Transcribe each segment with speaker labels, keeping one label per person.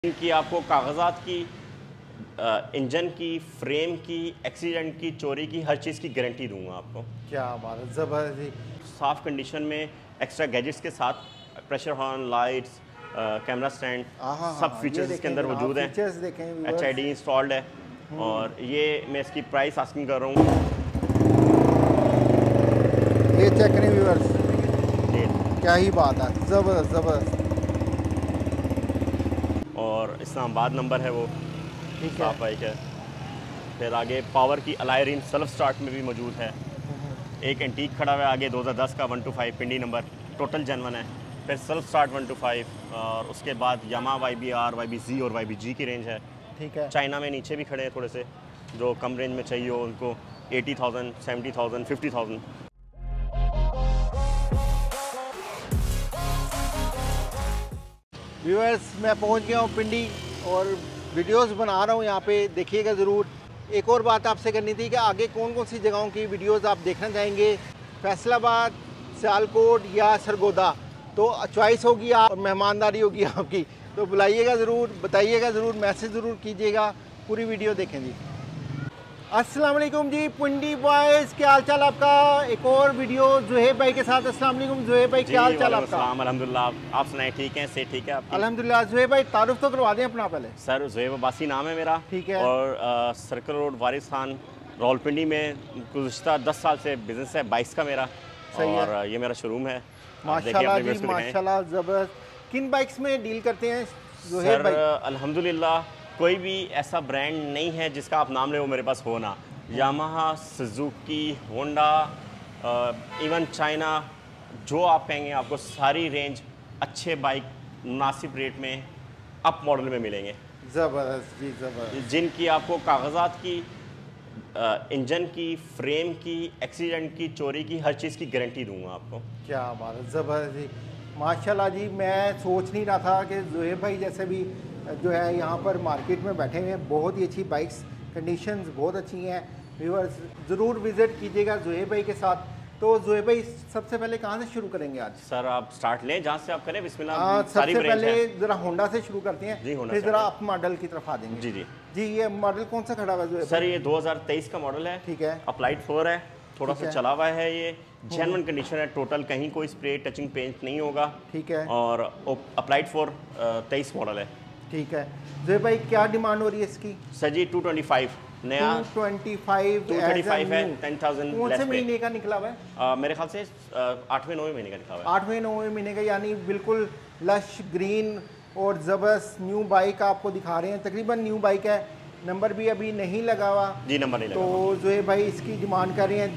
Speaker 1: कि आपको कागजात की, इंजन की, फ्रेम की, एक्सीडेंट की, चोरी की, हर चीज़ की गारंटी दूंगा आपको।
Speaker 2: क्या बात है, ज़बरदस्त।
Speaker 1: साफ़ कंडीशन में एक्स्ट्रा गैजेट्स के साथ pressure horn, lights, camera stand,
Speaker 2: हाँ हाँ
Speaker 1: सब
Speaker 2: हाँ, ये
Speaker 1: फीचर्स इसके
Speaker 2: देखें
Speaker 1: अंदर
Speaker 2: जनाब,
Speaker 1: मौजूद हैं।
Speaker 2: फीचर्स देखें व्यूअर्स।
Speaker 1: HID इंस्टॉल्ड है और ये मैं इसकी प्राइस आस्किंग कर रहा हूँ।
Speaker 2: ये चेक करें व्यूअर्स,
Speaker 1: ये
Speaker 2: क्या ही बात है, ज़बरदस्त ज़बरदस्त।
Speaker 1: और इस्लामाबाद नंबर है वो,
Speaker 2: ठीक है।
Speaker 1: साफ बाइक है। फिर आगे पावर की अलाई रिम सेल्फ स्टार्ट में भी मौजूद है। एक एंटीक खड़ा हुआ है आगे 2010 का 125 पिंडी नंबर, टोटल जेनवन है। फिर सेल्फ स्टार्ट 125 और उसके बाद यामा YBR, YBZ और YBG की रेंज है।
Speaker 2: ठीक है।
Speaker 1: चाइना में नीचे भी खड़े हैं थोड़े से, जो कम रेंज में चाहिए हो उनको 80,000, 70,000, 50,000।
Speaker 2: व्यूअर्स, मैं पहुंच गया हूं पिंडी और वीडियोस बना रहा हूं यहाँ पे, देखिएगा ज़रूर। एक और बात आपसे करनी थी कि आगे कौन कौन सी जगहों की वीडियोस आप देखना चाहेंगे, फैसलाबाद, सियालकोट या सरगोदा, तो चॉइस होगी आप और मेहमानदारी होगी आपकी। तो बुलाइएगा ज़रूर, बताइएगा ज़रूर, मैसेज ज़रूर कीजिएगा। पूरी वीडियो देखें जी। अस्सलाम वालेकुम जी, पिंडी बॉयज़, क्या हाल चाल आपका। एक और वीडियो जुहेब भाई के साथ। अस्सलाम वालेकुम जुहेब भाई, क्या हाल चाल आपका।
Speaker 1: अल्हम्दुलिल्लाह, आप सुनाए ठीक हैं, से ठीक है आपकी?
Speaker 2: अल्हम्दुलिल्लाह। जुहेब भाई, तारुफ तो करवा दें अपना पहले।
Speaker 1: सर जुहेब अब्बासी नाम है मेरा।
Speaker 2: ठीक है।
Speaker 1: और सर्कल रोड वारिस खान रावलपिंडी में गुज़श्ता 10 साल से बिज़नेस है बाइक्स का मेरा।
Speaker 2: सही है।
Speaker 1: और ये मेरा शोरूम है।
Speaker 2: माशाल्लाह जी, माशाल्लाह, ज़बरदस्त। किन बाइक्स में डील करते हैं जुहेब
Speaker 1: सर
Speaker 2: भाई?
Speaker 1: अल्हम्दुलिल्लाह कोई भी ऐसा ब्रांड नहीं है जिसका आप नाम ले वो मेरे पास हो ना। Yamaha, Suzuki, Honda, even China, जो आप कहेंगे आपको सारी रेंज अच्छे बाइक मुनासिब रेट में अप मॉडल में मिलेंगे।
Speaker 2: ज़बरदस्त जी, ज़बरदस्त।
Speaker 1: जिनकी आपको कागजात की, इंजन की, फ्रेम की, एक्सीडेंट की, चोरी की, हर चीज़ की गारंटी दूंगा आपको।
Speaker 2: क्या बात है, ज़बरदस्त जी, माशाल्लाह जी। मैं सोच नहीं रहा था कि जुहेब भाई जैसे भी जो है यहाँ पर मार्केट में बैठे हुए हैं। बहुत ही अच्छी बाइक्स, कंडीशंस बहुत अच्छी हैं। व्यूअर्स ज़रूर विज़िट कीजिएगा जुहेब भाई के साथ। तो जुहेब भाई, सबसे पहले कहाँ से शुरू करेंगे आज?
Speaker 1: सर आप स्टार्ट लें जहाँ से आप करें, बिस्मिल्लाह।
Speaker 2: सबसे पहले ज़रा होंडा से शुरू करते हैं
Speaker 1: जी, होंडा
Speaker 2: फिर
Speaker 1: से
Speaker 2: ज़रा अप मॉडल की तरफ आ जाएंगे।
Speaker 1: जी जी
Speaker 2: जी, ये मॉडल कौन सा खड़ा हुआ है जुहेब
Speaker 1: सर?
Speaker 2: भाई?
Speaker 1: ये 2023 का मॉडल है।
Speaker 2: ठीक है।
Speaker 1: अप्लाइड 4 है, थोड़ा
Speaker 2: ठीक
Speaker 1: सा
Speaker 2: है।
Speaker 1: चला हुआ है। ये जेन्युइन कंडीशन है टोटल, कहीं कोई स्प्रे टचिंग पेंट नहीं होगा।
Speaker 2: ठीक है।
Speaker 1: और अप्लाइड 4 23 मॉडल है।
Speaker 2: ठीक है। जुहेब भाई, क्या डिमांड हो रही है इसकी?
Speaker 1: सर जी 225 नया
Speaker 2: 225
Speaker 1: है, 10,000
Speaker 2: कौन से
Speaker 1: लेस पे।
Speaker 2: महीने का निकला हुआ है?
Speaker 1: मेरे ख्याल से 8वें-9वें महीने का लिखा हुआ है।
Speaker 2: 8वें-9वें महीने का, यानी बिल्कुल लश ग्रीन और ज़बरदस्त न्यू बाइक आपको दिखा रहे हैं। तकरीबन न्यू बाइक है, नंबर भी अभी नहीं लगा हुआ।
Speaker 1: जी, नंबर नहीं लगा।
Speaker 2: तो जुहेब भाई इसकी डिमांड कर रहे हैं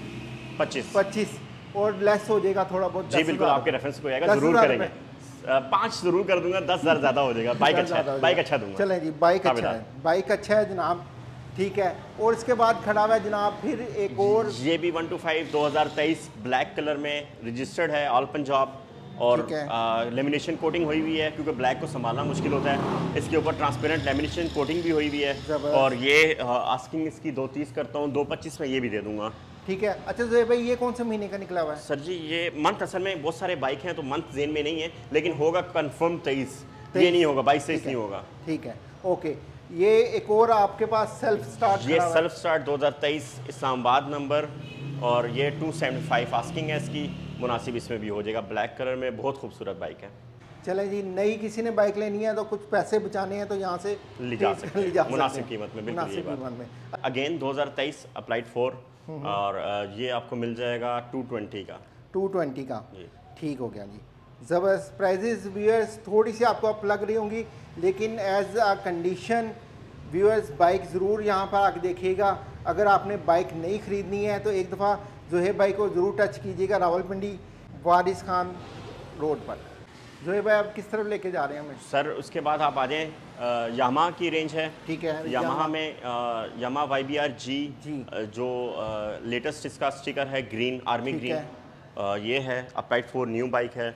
Speaker 1: 25
Speaker 2: और लेस हो जाएगा थोड़ा बहुत।
Speaker 1: जी बिल्कुल, आपके रेफरेंस को आएगा, जरूर करेंगे। 5 जरूर कर दूंगा, 10,000 ज़्यादा हो जाएगा। बाइक अच्छा है, बाइक अच्छा दूंगा।
Speaker 2: चलें जी, बाइक अच्छा है, बाइक अच्छा है जनाब। ठीक है। और इसके बाद खड़ा हुआ है जनाब फिर एक और,
Speaker 1: ये भी 125 2023 ब्लैक कलर में रजिस्टर्ड है, ऑल पंजाब। और लेमिनेशन कोटिंग हुई हुई है, क्योंकि ब्लैक को संभालना मुश्किल होता है। इसके ऊपर ट्रांसपेरेंट लेमिनेशन कोटिंग भी हुई हुई है। और ये आस्किंग इसकी 230 करता हूँ, 225 में ये भी दे दूंगा।
Speaker 2: ठीक है। अच्छा जुहेब भाई, ये कौन से महीने का निकला हुआ है?
Speaker 1: सर जी ये मंथ, असल में बहुत सारे बाइक हैं तो मंथ जेन में नहीं है, लेकिन होगा कंफर्म 23। ये नहीं होगा 22-23 नहीं होगा।
Speaker 2: ठीक है, ओके। ये एक और आपके पास सेल्फ स्टार्ट,
Speaker 1: ये सेल्फ स्टार्ट 2023 इस्लामाबाद नंबर, और ये 275 आस्किंग है इसकी, मुनासिब इसमें भी हो जाएगा। ब्लैक कलर में बहुत खूबसूरत बाइक है।
Speaker 2: चलें जी, नई किसी ने बाइक लेनी है तो कुछ पैसे बचाने हैं तो यहाँ से
Speaker 1: ले जा सकते हैं मुनासिब कीमत में। बिल्कुल ये बात। अगेन 2023 अप्लाइड 4 और ये आपको मिल जाएगा 220 का।
Speaker 2: 220 का, ठीक हो गया जी। ज़बरदस्त प्राइजेस व्यूअर्स, थोड़ी सी आपको अप लग रही होंगी, लेकिन as a condition viewers bike ज़रूर यहाँ पर आके देखिएगा। अगर आपने बाइक नहीं ख़रीदनी है तो एक दफ़ा जुहेब भाई को ज़रूर टच कीजिएगा, रावलपिंडी वारिस खान रोड पर। जुहेब भाई, आप किस तरफ लेके जा रहे हैं हमें?
Speaker 1: सर उसके बाद आप आ जाएँ, यामाहा की रेंज है।
Speaker 2: ठीक है।
Speaker 1: यामाहा में यामाहा YBR G, जो लेटेस्ट इसका स्टिकर है ग्रीन, आर्मी ग्रीन। ये है अप्लाइड 4 न्यू बाइक है।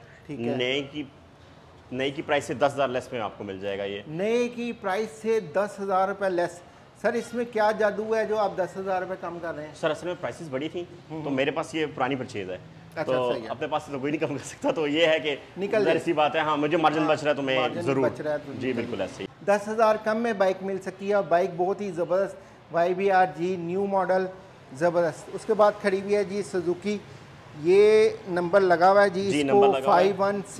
Speaker 1: नए की प्राइस से 10,000 लेस में आपको मिल जाएगा। ये
Speaker 2: नए की प्राइस से 10,000 रुपये लेस। सर इसमें क्या जादू है जो आप 10,000 रुपये कम कर रहे हैं?
Speaker 1: सर असल में प्राइसेस बड़ी थी तो मेरे पास ये पुरानी परचेज है,
Speaker 2: अच्छा,
Speaker 1: तो
Speaker 2: सही है।
Speaker 1: अपने पास से तो कोई नहीं कम कर सकता, तो ये है कि
Speaker 2: निकल
Speaker 1: ज़ाहिर
Speaker 2: जाए।
Speaker 1: सी बात है, हाँ मुझे मार्जिन बच रहा है तो मैं
Speaker 2: मार्जिन
Speaker 1: ज़रूर,
Speaker 2: बच रहा है तो
Speaker 1: जी
Speaker 2: निकल
Speaker 1: बिल्कुल ऐसे ही।
Speaker 2: 10,000 कम में बाइक मिल सकती है। बाइक बहुत ही ज़बरदस्त, YBR-G न्यू मॉडल, ज़बरदस्त। उसके बाद खड़ी हुई है जी सुजुकी, ये नंबर लगा हुआ है जी
Speaker 1: जी,
Speaker 2: इसको,
Speaker 1: नंबर लगा हुआ है।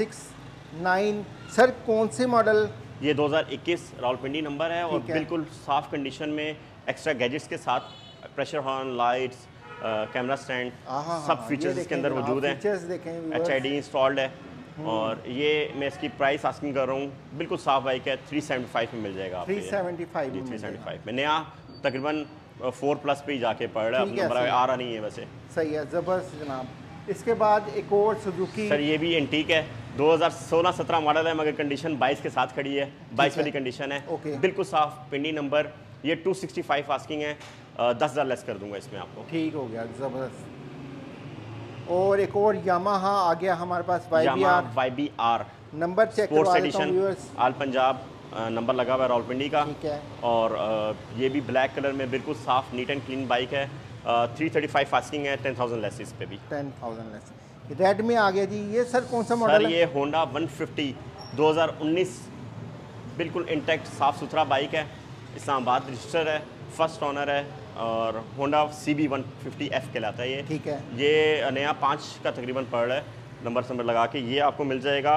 Speaker 2: 5169। सर कौन से मॉडल?
Speaker 1: ये 2021 रावलपिंडी नंबर है और
Speaker 2: ठीक है।
Speaker 1: बिल्कुल साफ़ कंडीशन में एक्स्ट्रा गैजेट्स के साथ, pressure horn, lights, camera stand, सब फीचर्स इसके अंदर मौजूद हैं।
Speaker 2: फीचर्स देखें viewers।
Speaker 1: HID इंस्टॉल्ड है और ये मैं इसकी प्राइस आस्किंग कर रहा हूँ, बिल्कुल साफ़ बाइक है, 375 में मिल जाएगा आपको ये।
Speaker 2: 375
Speaker 1: जी
Speaker 2: में मिल
Speaker 1: 375 में, नया तकरीबन 4+ पे ही जाके पड़ रहा है, अब
Speaker 2: ठीक है,
Speaker 1: नंबर
Speaker 2: सही है।
Speaker 1: आ रहा नहीं है वैसे।
Speaker 2: सही है, ज़बरदस्त जनाब। इसके बाद एक और सुजुकी,
Speaker 1: सर ये भी एंटीक है, 2016-17 मॉडल है मगर कंडीशन 22 के साथ खड़ी है, 22 वाली कंडीशन है,
Speaker 2: ओके।
Speaker 1: बिल्कुल साफ पिंडी नंबर। ये 265 आस्किंग है, 10,000 लेस कर दूंगा इसमें आपको।
Speaker 2: ठीक हो गया, ज़बरदस्त। और एक और यामाहा आ गया हमारे पास,
Speaker 1: YBR
Speaker 2: नंबर चेक
Speaker 1: स्पोर्ट्स
Speaker 2: करवा देता हूँ
Speaker 1: edition,
Speaker 2: viewers.
Speaker 1: All Punjab number लगा हुआ है रावलपिंडी का।
Speaker 2: ठीक है।
Speaker 1: और ये भी ब्लैक कलर में बिल्कुल साफ नीट एंड क्लीन बाइक है, 335 आस्किंग है, 10,000 लेस इस पे भी।
Speaker 2: 10,000 लेस। रेड में आ गया जी, ये सर कौन सा
Speaker 1: सर
Speaker 2: मॉडल है?
Speaker 1: ये होंडा 150 2019, बिल्कुल इंटैक्ट साफ़ सुथरा बाइक है, इस्लामाबाद रजिस्टर है, फर्स्ट ऑनर है और होंडा CB 150F कहलाता है ये।
Speaker 2: ठीक है।
Speaker 1: ये नया 5 का तकरीबन पड़ रहा है, नंबर लगा के ये आपको मिल जाएगा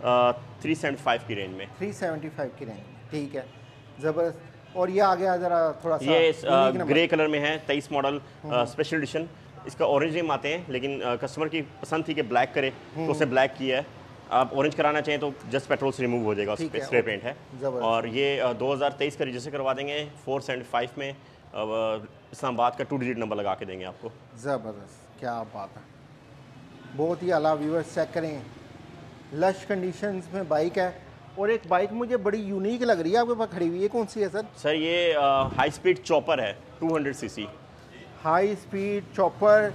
Speaker 1: 375 की रेंज में।
Speaker 2: 375 की रेंज, ठीक है, ज़बरदस्त। और ये आ गया ज़रा थोड़ा सा
Speaker 1: ये
Speaker 2: unique नंबर।
Speaker 1: ग्रे कलर में है, 23 मॉडल स्पेशल एडिशन। इसका ऑरेंज रिम आते हैं लेकिन कस्टमर की पसंद थी कि ब्लैक करे तो उसने ब्लैक किया है। आप ऑरेंज कराना चाहें तो जस्ट पेट्रोल से रिमूव हो जाएगा, उस
Speaker 2: ठीक
Speaker 1: पर
Speaker 2: है,
Speaker 1: स्प्रे
Speaker 2: ओके।
Speaker 1: पेंट है।
Speaker 2: ज़बरदस्त।
Speaker 1: और ये 2023 का रजिस्टर करवा देंगे 475 में, इस्लामाबाद का 2 डिजिट नंबर लगा के देंगे आपको।
Speaker 2: ज़बरदस्त, क्या बात है, बहुत ही आला। व्यूअर्स चेक करें, लश कंडीशंस में बाइक है। और एक बाइक मुझे बड़ी यूनिक लग रही है आपके पास खड़ी हुई है, कौन सी है सर?
Speaker 1: सर ये हाई स्पीड चॉपर है, 200 सीसी।
Speaker 2: हाई स्पीड चॉपर,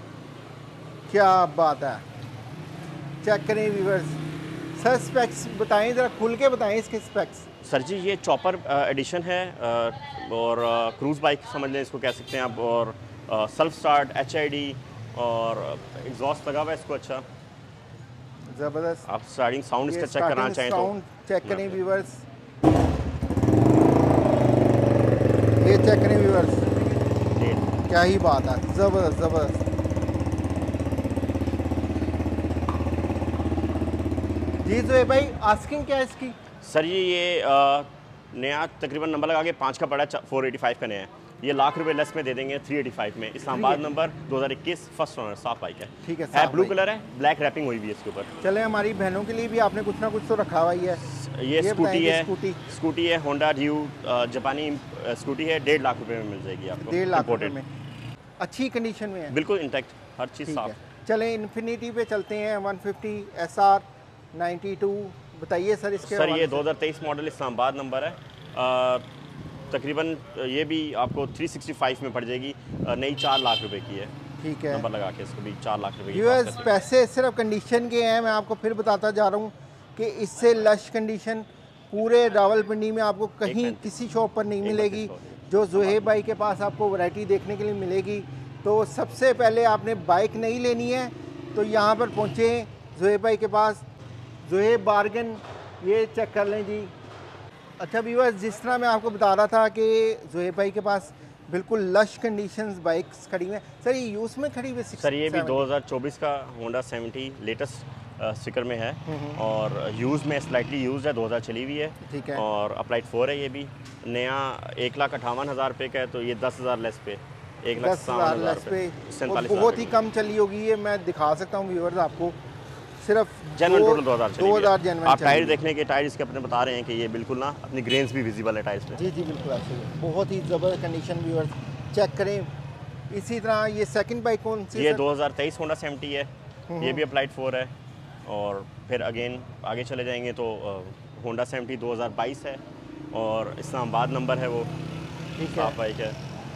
Speaker 2: क्या बात है, चेक करें व्यूअर्स। सर स्पेक्स बताएं, ज़रा खुल के बताएं इसके स्पेक्स।
Speaker 1: सर जी ये चॉपर एडिशन है और क्रूज़ बाइक समझ लें इसको, कह सकते हैं आप। और सेल्फ स्टार्ट, HID और एग्जॉस्ट लगा हुआ है इसको। अच्छा
Speaker 2: ज़बरदस्त।
Speaker 1: आप स्टार्टिंग साउंड इसका चेक करना चाहें तो
Speaker 2: साउंड चेक करें व्यूअर्स, ये चेक करें व्यूअर्स,
Speaker 1: जी।
Speaker 2: क्या ही बात है, ज़बरदस्त ज़बरदस्त। जी जोए भाई, आस्किंग क्या है इसकी?
Speaker 1: सर ये नया तकरीबन नंबर लगा के 5 का पड़ा, 485 का नया है। ये लाख रुपए लेस में दे देंगे 385 में। इस्लामाबाद नंबर 2021 फर्स्ट ऑनर, साफ बाइक है।
Speaker 2: ठीक है,
Speaker 1: है
Speaker 2: साफ
Speaker 1: ब्लू
Speaker 2: बाइक।
Speaker 1: कलर है, ब्लैक रैपिंग हुई भी है इसके ऊपर।
Speaker 2: चले, हमारी बहनों के लिए भी आपने कुछ ना कुछ तो रखा हुआ ही है।
Speaker 1: ये स्कूटी
Speaker 2: बताएंगे
Speaker 1: है,
Speaker 2: स्कूटी
Speaker 1: है होंडा ड्यू, जापानी स्कूटी है, 1.5 लाख रुपए में मिल जाएगी आपको।
Speaker 2: 1.5 लाख रुपए
Speaker 1: Imported।
Speaker 2: में, अच्छी कंडीशन में है,
Speaker 1: बिल्कुल इंटैक्ट, हर चीज़
Speaker 2: ठीक
Speaker 1: साफ।
Speaker 2: है। चलें इन्फिनिटी पे चलते हैं, 150 SR 92, बताइए सर इसके
Speaker 1: सर ये
Speaker 2: हवाले से।
Speaker 1: 2023 मॉडल इस्लामाबाद नंबर है, तकरीबन ये भी आपको 365 में पड़ जाएगी, नई 4 लाख रुपए की है।
Speaker 2: ठीक है
Speaker 1: नंबर लगा के इसको भी 4 लाख रुपए की
Speaker 2: व्यूअर्स,
Speaker 1: cost है।
Speaker 2: पैसे सिर्फ कंडीशन के हैं। मैं आपको फिर बताता जा रहा हूँ कि इससे लश कंडीशन पूरे रावलपिंडी में आपको कहीं
Speaker 1: मिनट।
Speaker 2: किसी शॉप पर नहीं
Speaker 1: एक
Speaker 2: मिलेगी।
Speaker 1: मिनट,
Speaker 2: जो जोहेब भाई के पास आपको वैरायटी देखने के लिए मिलेगी। तो सबसे पहले आपने बाइक नहीं लेनी है तो यहाँ पर पहुँचें जोहेब भाई के पास, जोहेब बार्गन, ये चेक कर लें जी। अच्छा व्यूअर्स, जिस तरह मैं आपको बता रहा था कि जोहेब भाई के पास बिल्कुल लश कंडीशंस बाइक्स खड़ी हुई हैं। सर ये यूज़ में खड़ी हुई है?
Speaker 1: सर ये भी 2024 का होंडा 70 लेटेस्ट स्टिकर में है और यूज़ में स्लाइटली यूज़ है, 2000 चली हुई है।
Speaker 2: ठीक है।
Speaker 1: और अप्लाइड 4 है। ये भी नया 1,58,000 रुपये का है, तो ये 10,000 लेस पे
Speaker 2: 10,000 लेस पे, और बहुत ही कम चली होगी ये। मैं दिखा सकता हूँ व्यूअर्स आपको, सिर्फ
Speaker 1: जनरल टोटल 2000 चली हुई है।
Speaker 2: 2000 जनरल।
Speaker 1: आप टायर देखने के, टायर इसके अपने बता रहे हैं कि ये बिल्कुल ना अपनी ग्रेन्स भी विजिबल है टायर्स पे।
Speaker 2: जी जी बिल्कुल ऐसे ही, बहुत ही ज़बरदस्त कंडीशन व्यूअर्स चेक करें। इसी तरह ये सेकंड बाइक कौन सी है
Speaker 1: ये
Speaker 2: सर?
Speaker 1: 2023 होंडा 70 है, ये भी अप्लाइड 4 है। और फिर अगेन आगे चले जाएंगे तो होंडा 70 2022 है और इस्लामाबाद नंबर है वो,
Speaker 2: ठीक है।
Speaker 1: साफ बाइक है।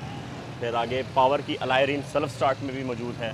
Speaker 1: फिर आगे पावर की अलायरिन सेल्फ स्टार्ट में भी मौजूद है।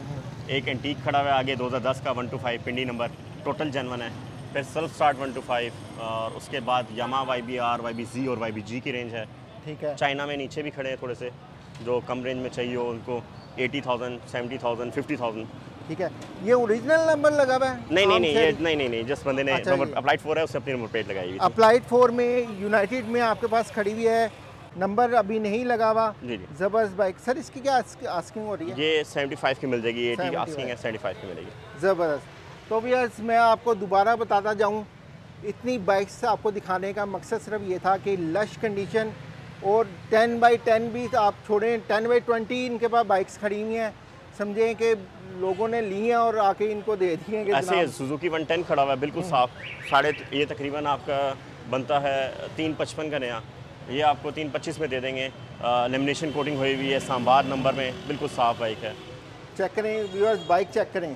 Speaker 1: एक एंटीक खड़ा हुआ है आगे 2010 का 125 पिंडी नंबर, टोटल जनवन है। फिर सेल्फ स्टार्ट 125 और उसके बाद यामा YBR, YBZ और YBG की रेंज है।
Speaker 2: ठीक है।
Speaker 1: चाइना में नीचे भी खड़े हैं थोड़े से, जो कम रेंज में चाहिए हो उनको 80,000, 70,000, 50,000
Speaker 2: ठीक है, ये ओरिजिनल नंबर लगा हुआ है?
Speaker 1: नहीं नहीं नहीं, ये नहीं, जिस बंदे ने
Speaker 2: अच्छा,
Speaker 1: नंबर अप्लाइड 4 है उससे अपनी नंबर प्लेट लगाई हुई थी।
Speaker 2: अप्लाइड 4 में यूनाइटेड में आपके पास खड़ी हुई है, नंबर अभी नहीं लगा हुआ।
Speaker 1: जी जी।
Speaker 2: ज़बरदस्त बाइक। सर इसकी क्या आस्किंग हो रही है?
Speaker 1: ये 75 की मिल जाएगी, 80
Speaker 2: 75
Speaker 1: आस्किंग है, 75 की मिलेगी।
Speaker 2: ज़बरदस्त। तो भैया मैं आपको दोबारा बताता जाऊँ, इतनी बाइक्स आपको दिखाने का मकसद सिर्फ ये था कि लश कंडीशन और 10x10 भी आप छोड़ें, 10x20 इनके पास बाइक्स खड़ी हुई हैं, समझें कि लोगों ने ली हैं और आके इनको दे दी हैं कि
Speaker 1: ऐसे सुजुकी 110 खड़ा हुआ है बिल्कुल साफ, ये तकरीबन आपका बनता है 355 का नया, ये आपको 325 में दे देंगे। लेमिनेशन कोटिंग हुई हुई है, सांबार नंबर में, बिल्कुल साफ बाइक है।
Speaker 2: चेक करें व्यूअर्स, बाइक चेक करें।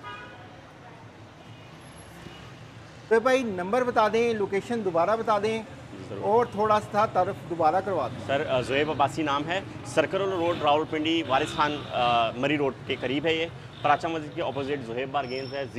Speaker 2: तो भाई नंबर बता दें, लोकेशन दोबारा बता दें और थोड़ा सा तारुफ दोबारा करवा दें।
Speaker 1: सर ज़ुहैब अब्बासी नाम है, circle road, Rawalpindi, Waris Khan Murree road के करीब है ये। प्राचा मस्जिद के ऑपोजिट ज़ुहैब बारगेन्स है।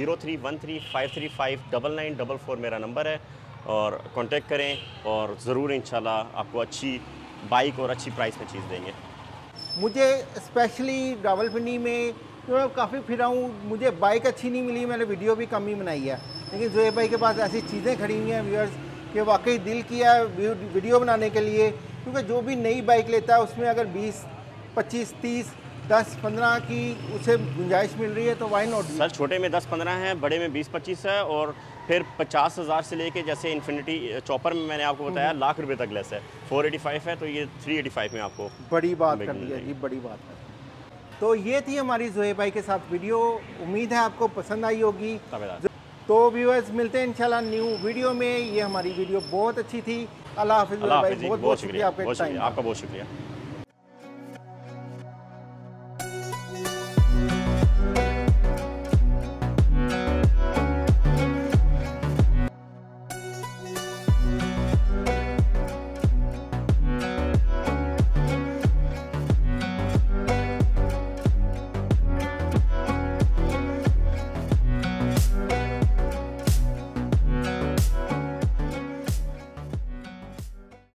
Speaker 1: 0313535994 मेरा नंबर है और कांटेक्ट करें और ज़रूर इंशाल्लाह आपको अच्छी बाइक और अच्छी प्राइस में चीज़ देंगे।
Speaker 2: मुझे स्पेशली रावलपिंडी में तो मैं काफ़ी फिरा हूँ, मुझे बाइक अच्छी नहीं मिली, मैंने वीडियो भी कम ही बनाई है, लेकिन ज़ुहैब भाई के पास ऐसी चीज़ें खड़ी हुई हैं व्यूअर्स कि वाकई दिल किया है वीडियो बनाने के लिए, क्योंकि जो भी नई बाइक लेता है उसमें अगर 20, 25, 30, 10, 15 की उसे गुंजाइश मिल रही है तो वाई नॉट।
Speaker 1: सर छोटे में 10-15 है, बड़े में 20-25 है और फिर 50,000 से लेके जैसे इन्फिनिटी चॉपर में मैंने आपको बताया लाख रुपए तक लेस है। 485 है तो ये 385 में आपको
Speaker 2: बड़ी बात कर दी है जी, बड़ी बात है। तो ये थी हमारी ज़ुहैब भाई के साथ वीडियो, उम्मीद है आपको पसंद आई होगी। तो व्यूअर्स मिलते हैं इंशाल्लाह न्यू वीडियो में। ये हमारी वीडियो बहुत अच्छी थी। अल्लाह हाफ़िज़ भाई, बहुत शुक्रिया आपका टाइम।
Speaker 1: आपका बहुत शुक्रिया।